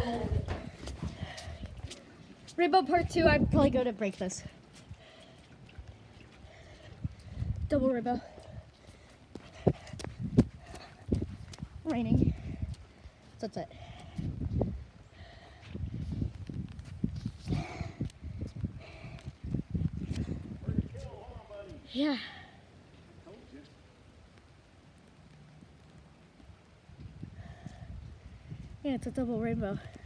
Rainbow part 2, I'd probably go to break this. Double rainbow. Raining. That's it. Yeah. Yeah, it's a double rainbow.